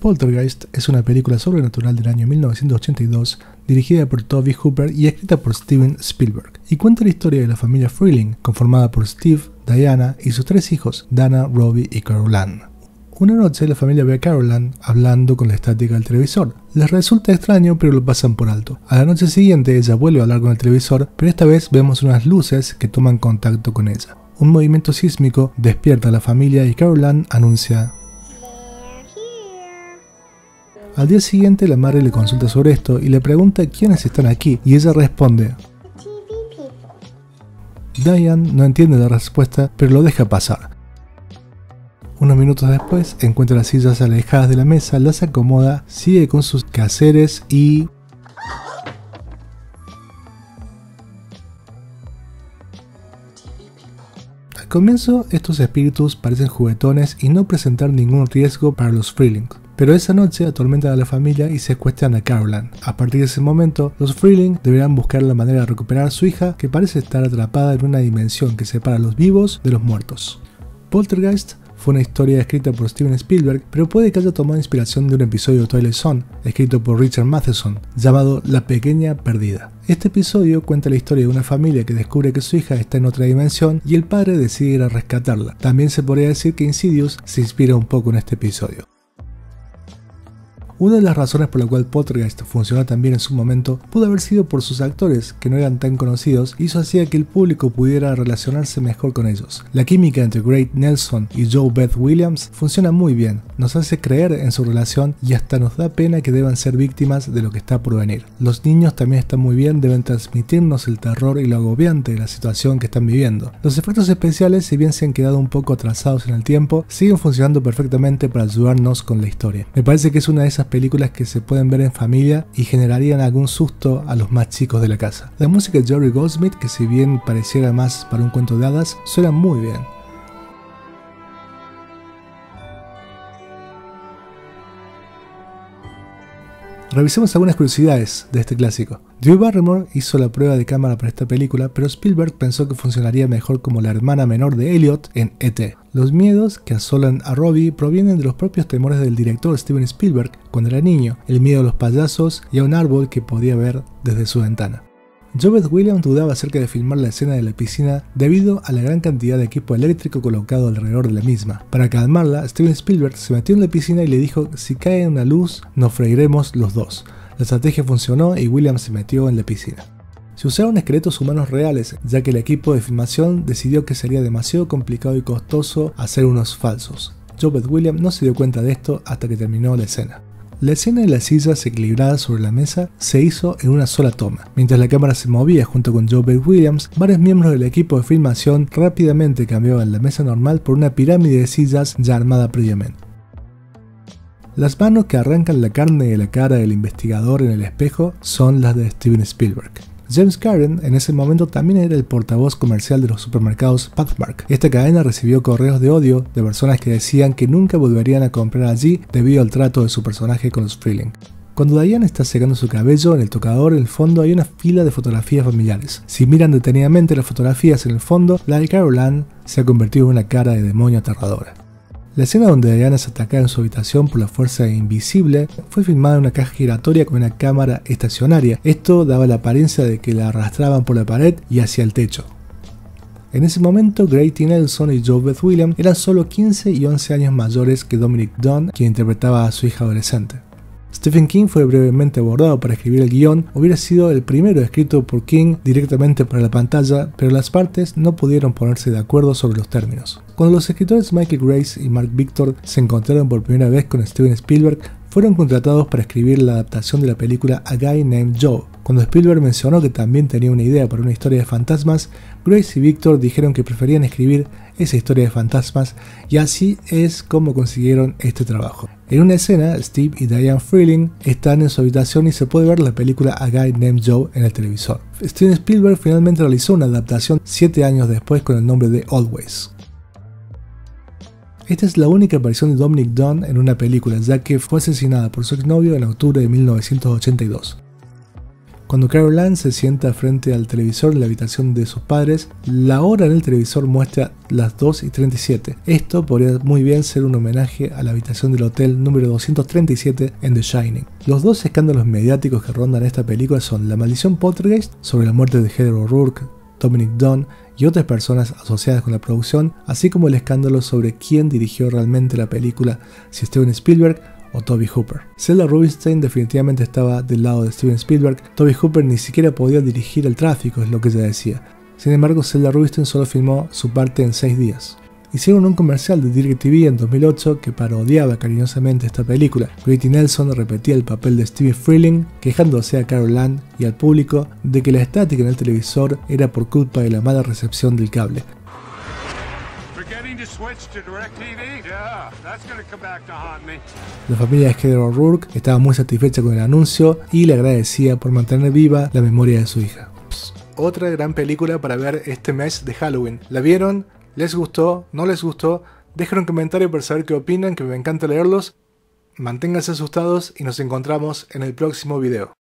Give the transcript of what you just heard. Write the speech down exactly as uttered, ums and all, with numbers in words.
Poltergeist es una película sobrenatural del año mil novecientos ochenta y dos dirigida por Tobe Hooper y escrita por Steven Spielberg, y cuenta la historia de la familia Freeling, conformada por Steve, Diana y sus tres hijos, Dana, Robbie y Carol Ann. Una noche la familia ve a Carol Ann hablando con la estática del televisor. Les resulta extraño, pero lo pasan por alto. A la noche siguiente ella vuelve a hablar con el televisor, pero esta vez vemos unas luces que toman contacto con ella. Un movimiento sísmico despierta a la familia y Carol Ann anuncia: al día siguiente la madre le consulta sobre esto y le pregunta quiénes están aquí, y ella responde. Diane no entiende la respuesta, pero lo deja pasar. Unos minutos después encuentra las sillas alejadas de la mesa, las acomoda, sigue con sus quehaceres y... al comienzo estos espíritus parecen juguetones y no presentar ningún riesgo para los Freeling. Pero esa noche atormentan a la familia y secuestran a Carol Ann. A partir de ese momento, los Freeling deberán buscar la manera de recuperar a su hija, que parece estar atrapada en una dimensión que separa a los vivos de los muertos. Poltergeist fue una historia escrita por Steven Spielberg, pero puede que haya tomado inspiración de un episodio de Twilight Zone, escrito por Richard Matheson, llamado La Pequeña Perdida. Este episodio cuenta la historia de una familia que descubre que su hija está en otra dimensión y el padre decide ir a rescatarla. También se podría decir que Insidious se inspira un poco en este episodio. Una de las razones por la cual Poltergeist funcionó tan bien en su momento pudo haber sido por sus actores, que no eran tan conocidos, y eso hacía que el público pudiera relacionarse mejor con ellos. La química entre Greg Nelson y Jo Beth Williams funciona muy bien, nos hace creer en su relación y hasta nos da pena que deban ser víctimas de lo que está por venir. Los niños también están muy bien, deben transmitirnos el terror y lo agobiante de la situación que están viviendo. Los efectos especiales, si bien se han quedado un poco atrasados en el tiempo, siguen funcionando perfectamente para ayudarnos con la historia. Me parece que es una de esas películas que se pueden ver en familia y generarían algún susto a los más chicos de la casa. La música de Jerry Goldsmith, que si bien pareciera más para un cuento de hadas, suena muy bien. Revisemos algunas curiosidades de este clásico. Drew Barrymore hizo la prueba de cámara para esta película, pero Spielberg pensó que funcionaría mejor como la hermana menor de Elliot en E T Los miedos que asolan a Robbie provienen de los propios temores del director Steven Spielberg cuando era niño, el miedo a los payasos y a un árbol que podía ver desde su ventana. Jo Beth Williams dudaba acerca de filmar la escena de la piscina debido a la gran cantidad de equipo eléctrico colocado alrededor de la misma. Para calmarla, Steven Spielberg se metió en la piscina y le dijo: si cae una luz, nos freiremos los dos. La estrategia funcionó y Williams se metió en la piscina. Se usaron esqueletos humanos reales, ya que el equipo de filmación decidió que sería demasiado complicado y costoso hacer unos falsos. Jo Beth Williams no se dio cuenta de esto hasta que terminó la escena. La escena de las sillas equilibradas sobre la mesa se hizo en una sola toma. Mientras la cámara se movía junto con Jo Beth Williams, varios miembros del equipo de filmación rápidamente cambiaban la mesa normal por una pirámide de sillas ya armada previamente. Las manos que arrancan la carne de la cara del investigador en el espejo son las de Steven Spielberg. James Karen en ese momento también era el portavoz comercial de los supermercados Pathmark. Esta cadena recibió correos de odio de personas que decían que nunca volverían a comprar allí debido al trato de su personaje con los Freeling. Cuando Diane está secando su cabello en el tocador, en el fondo hay una fila de fotografías familiares. Si miran detenidamente las fotografías en el fondo, la de Carol Ann se ha convertido en una cara de demonio aterradora. La escena donde Diana es atacada en su habitación por la fuerza invisible fue filmada en una caja giratoria con una cámara estacionaria. Esto daba la apariencia de que la arrastraban por la pared y hacia el techo. En ese momento, Greg T. Nelson y Jo Beth Williams eran solo quince y once años mayores que Dominic Dunne, quien interpretaba a su hija adolescente. Stephen King fue brevemente abordado para escribir el guión, hubiera sido el primero escrito por King directamente para la pantalla, pero las partes no pudieron ponerse de acuerdo sobre los términos. Cuando los escritores Michael Grace y Mark Victor se encontraron por primera vez con Steven Spielberg, fueron contratados para escribir la adaptación de la película A Guy Named Joe. Cuando Spielberg mencionó que también tenía una idea para una historia de fantasmas, Grace y Victor dijeron que preferían escribir esa historia de fantasmas, y así es como consiguieron este trabajo. En una escena, Steve y Diane Freeling están en su habitación y se puede ver la película A Guy Named Joe en el televisor. Steven Spielberg finalmente realizó una adaptación siete años después con el nombre de Always. Esta es la única aparición de Dominic Dunne en una película, ya que fue asesinada por su exnovio en octubre de mil novecientos ochenta y dos. Cuando Carol Ann se sienta frente al televisor en la habitación de sus padres, la hora en el televisor muestra las dos y treinta y siete. Esto podría muy bien ser un homenaje a la habitación del hotel número doscientos treinta y siete en The Shining. Los dos escándalos mediáticos que rondan esta película son la maldición Poltergeist sobre la muerte de Heather O'Rourke, Dominic Dunne y otras personas asociadas con la producción, así como el escándalo sobre quién dirigió realmente la película, si Steven Spielberg o Tobe Hooper. Zelda Rubinstein definitivamente estaba del lado de Steven Spielberg. Tobe Hooper ni siquiera podía dirigir el tráfico, es lo que ella decía. Sin embargo, Zelda Rubinstein solo filmó su parte en seis días. Hicieron un comercial de DirecTV en dos mil ocho que parodiaba cariñosamente esta película. Grady Nelson repetía el papel de Steve Freeling, quejándose a Carol Ann y al público de que la estática en el televisor era por culpa de la mala recepción del cable. La familia de Heather O'Rourke estaba muy satisfecha con el anuncio y le agradecía por mantener viva la memoria de su hija. Psst, otra gran película para ver este mes de Halloween. ¿La vieron? ¿Les gustó? ¿No les gustó? Dejen un comentario para saber qué opinan, que me encanta leerlos. Manténganse asustados y nos encontramos en el próximo video.